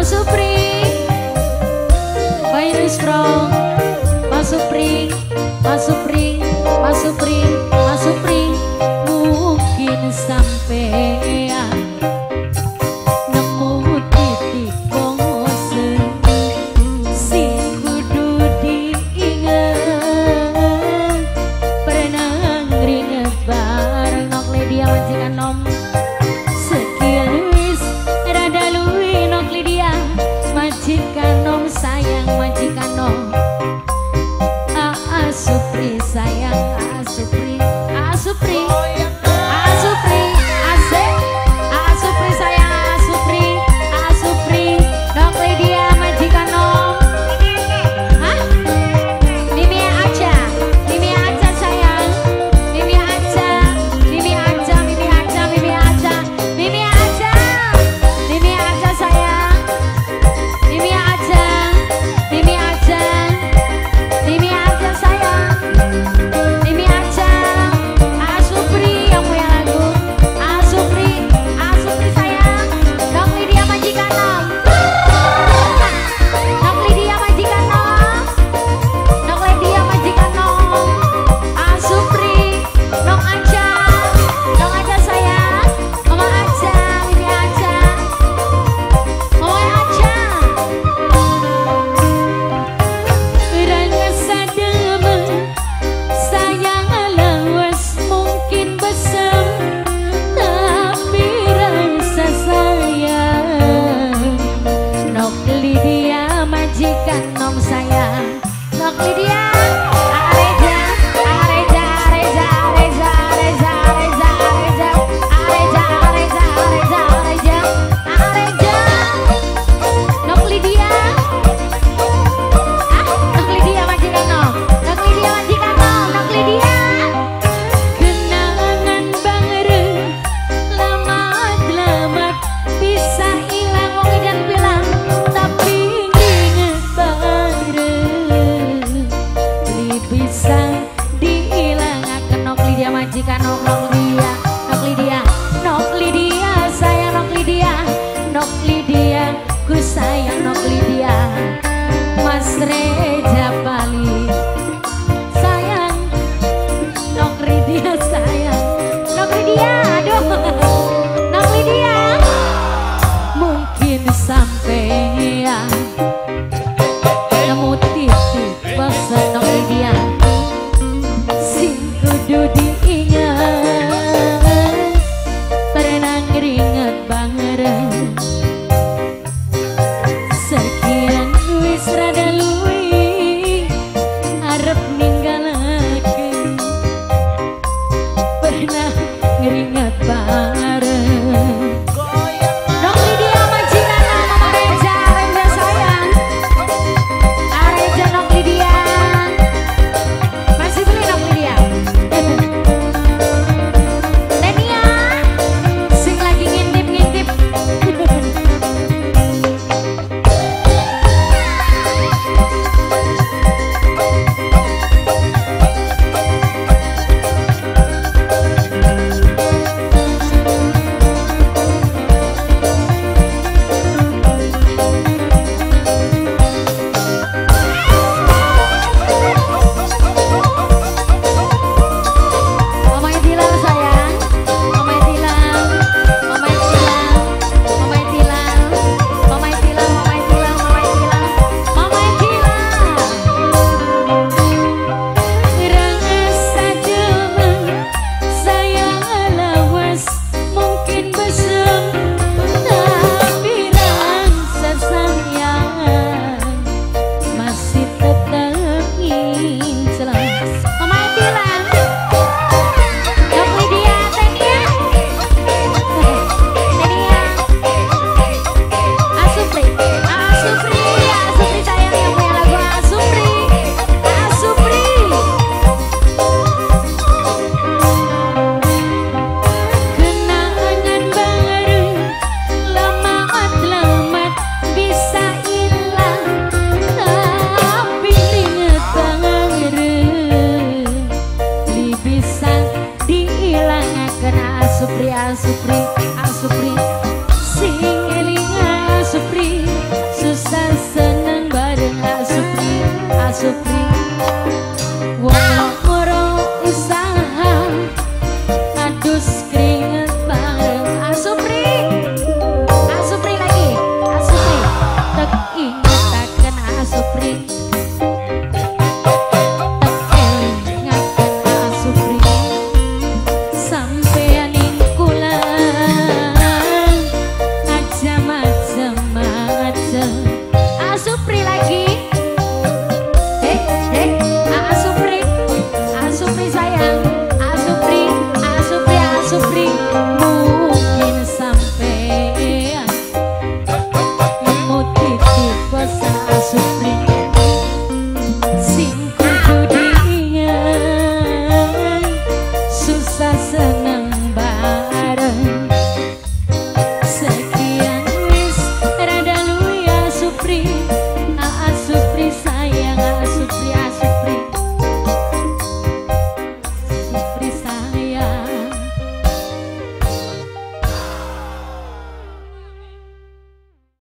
Supri, Bayu Strong, Mas Supri, Mas Supri, Mas Supri, Mas Supri, mungkin sampean nemu titik bosen sing kudu diinget. Pernah ngeringet bareng nok Lydia majikan nom. Sekian wis rada luwi nok Lydia majikan nom sayang majikan nom. Supri sayang Supri, Supri, Supri, asik, Supri sayang Supri, Supri, nok Lydia majikan nom. Hah? Mimi aja sayang, Mimi aja, Mimi aja, Mimi aja, Mimi aja, Mimi aja, Mimi aja sayang, Mimi aja, Mimi aja, Mimi aja sayang, Mimi aja, Supri yang punya lagu, Supri, Supri sayang, nok Lydia majikan nom, nok Lydia majikan nom, nok Lydia majikan nom, Supri, nok aja sayang, mama aja, Mimi aja, mama aja. Rasa demen sayang lawas mungkin besem, tapi rasa sayang nok Lydia majikan nom sayang, nok Lydia. Areja, Areja, Areja, Areja, Areja, Areja, Areja, Areja, Areja, Areja, Areja, Areja, nok Lydia. Nok Lydia majikan nom, nok Lydia majikan nom, nok Lydia. Kenangan bangere, lamat-lamat bisa hilang wong edan bilang, tapi inget bangere beli bisa dihilangaken nok Lydia majikan nom, nok Lydia, nok Lydia, nok Lydia sayang nok Lydia, nok Lydia ku sayang nok Lydia. Mas Reja Bali sayang nok Lydia sayang, nok Lydia, aduh nok Lydia mungkin sampai ya